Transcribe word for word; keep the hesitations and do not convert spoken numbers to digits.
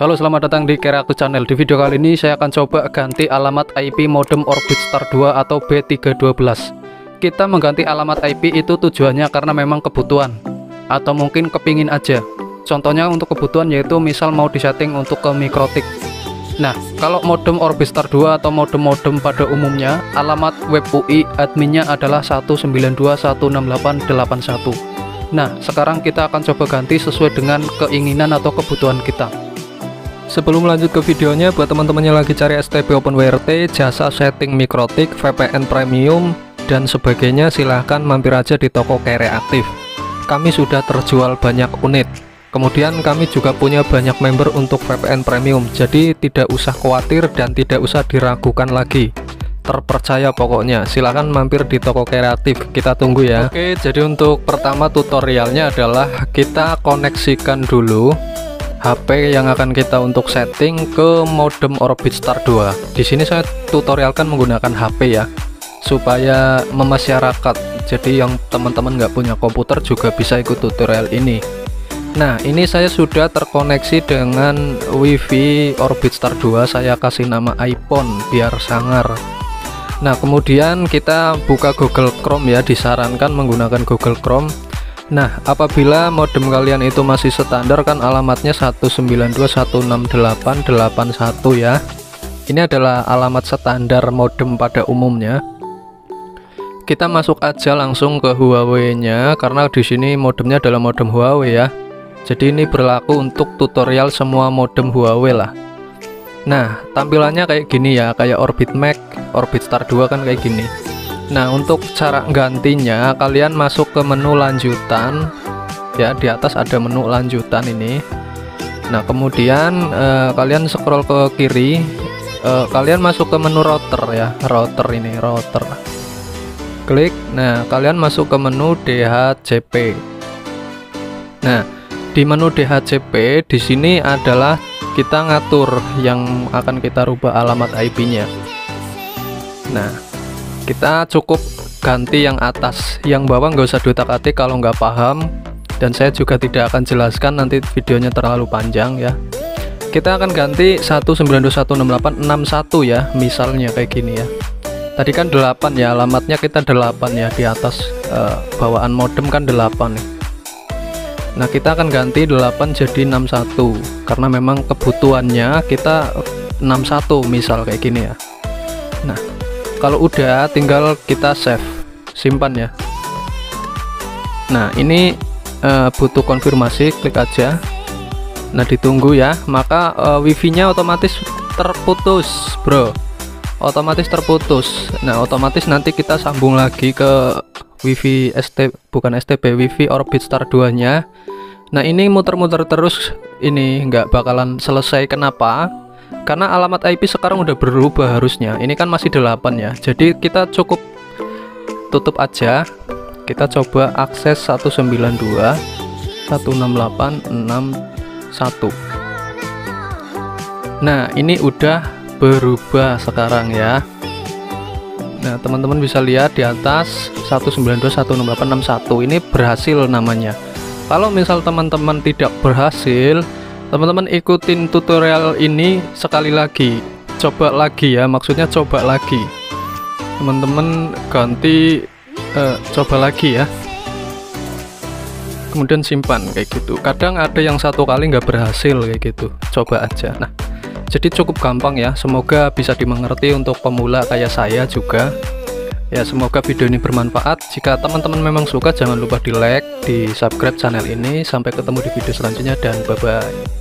Halo, selamat datang di Kereaktif Channel. Di video kali ini saya akan coba ganti alamat I P modem Orbitstar dua atau B tiga satu dua. Kita mengganti alamat I P itu tujuannya karena memang kebutuhan atau mungkin kepingin aja. Contohnya untuk kebutuhan yaitu misal mau disetting untuk ke Mikrotik. Nah, kalau modem Orbitstar dua atau modem-modem pada umumnya, alamat web U I adminnya adalah satu sembilan dua satu enam delapan delapan satu. Nah, sekarang kita akan coba ganti sesuai dengan keinginan atau kebutuhan kita. Sebelum lanjut ke videonya, buat teman-teman yang lagi cari S T B Open W R T, jasa setting Mikrotik, V P N Premium, dan sebagainya, silahkan mampir aja di toko Kereaktif. Kami sudah terjual banyak unit. Kemudian kami juga punya banyak member untuk V P N Premium, jadi tidak usah khawatir dan tidak usah diragukan lagi. Terpercaya pokoknya, silahkan mampir di toko Kereaktif. Kita tunggu ya. Oke, jadi untuk pertama tutorialnya adalah kita koneksikan dulu H P yang akan kita untuk setting ke modem Orbitstar dua. Di sini saya tutorialkan menggunakan H P ya, supaya memasyarakat. Jadi yang teman-teman nggak punya komputer juga bisa ikut tutorial ini. Nah, ini saya sudah terkoneksi dengan WiFi Orbitstar dua. Saya kasih nama iPhone biar sangar. Nah, kemudian kita buka Google Chrome ya, disarankan menggunakan Google Chrome. Nah, apabila modem kalian itu masih standar kan alamatnya satu sembilan dua satu enam delapan delapan satu ya. Ini adalah alamat standar modem pada umumnya. Kita masuk aja langsung ke Huawei-nya karena di sini modemnya adalah modem Huawei ya. Jadi ini berlaku untuk tutorial semua modem Huawei lah. Nah, tampilannya kayak gini ya, kayak Orbitmax, Orbitstar dua kan kayak gini. Nah, untuk cara gantinya kalian masuk ke menu lanjutan ya, di atas ada menu lanjutan ini. Nah, kemudian eh, kalian scroll ke kiri, eh, kalian masuk ke menu router ya, router ini, router. Klik. Nah, kalian masuk ke menu D H C P. Nah, di menu D H C P di sini adalah kita ngatur yang akan kita rubah alamat I P-nya. Nah, kita cukup ganti yang atas, yang bawah nggak usah diutak-atik kalau nggak paham, dan saya juga tidak akan jelaskan, nanti videonya terlalu panjang ya. Kita akan ganti satu sembilan dua satu enam delapan enam satu ya, misalnya kayak gini ya. Tadi kan delapan ya, alamatnya kita delapan ya, di atas eh, bawaan modem kan delapan nih. Nah, kita akan ganti delapan jadi enam satu karena memang kebutuhannya kita enam satu misal kayak gini ya. Nah, kalau udah tinggal kita save, simpan ya. Nah, ini uh, butuh konfirmasi, klik aja. Nah, ditunggu ya, maka uh, wifi-nya otomatis terputus bro, otomatis terputus. Nah, otomatis nanti kita sambung lagi ke wifi S T, bukan S T B, wifi Orbitstar dua nya. Nah, ini muter-muter terus, ini nggak bakalan selesai. Kenapa? Karena alamat I P sekarang udah berubah harusnya. Ini kan masih delapan ya. Jadi kita cukup tutup aja. Kita coba akses satu sembilan dua satu enam delapan enam satu. Nah, ini udah berubah sekarang ya. Nah, teman-teman bisa lihat di atas satu sembilan dua satu enam delapan enam satu ini berhasil namanya. Kalau misal teman-teman tidak berhasil, teman-teman ikutin tutorial ini sekali lagi, coba lagi ya, maksudnya coba lagi, teman-teman ganti, eh, coba lagi ya, kemudian simpan kayak gitu. Kadang ada yang satu kali nggak berhasil kayak gitu, coba aja. Nah, jadi cukup gampang ya, semoga bisa dimengerti untuk pemula kayak saya juga ya. Semoga video ini bermanfaat. Jika teman-teman memang suka, jangan lupa di like, di subscribe channel ini. Sampai ketemu di video selanjutnya dan bye bye.